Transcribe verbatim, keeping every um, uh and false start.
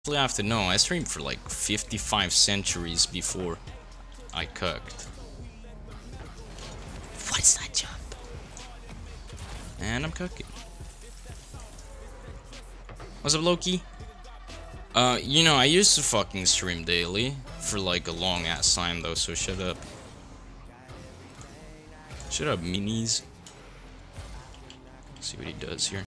I have to know, I streamed for like fifty-five centuries before I cooked. What's that jump? And I'm cooking. What's up, Loki? Uh, you know, I used to fucking stream daily for like a long ass time though, so shut up. Shut up, minis. Let's see what he does here.